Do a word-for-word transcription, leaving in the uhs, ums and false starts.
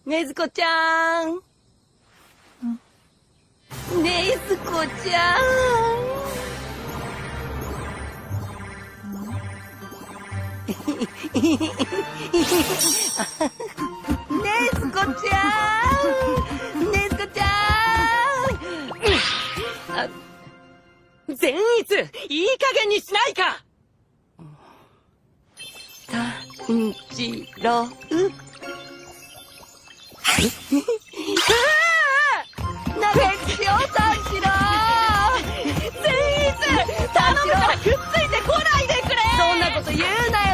ねずこちゃん。ねずこちゃん。ねずこちゃん。ねずこちゃん。 善逸、いい加減にしないか。 炭治郎。なべっちよ、炭治郎。 善逸、頼むからくっついてこないでくれ。 そんなこと言うなよ。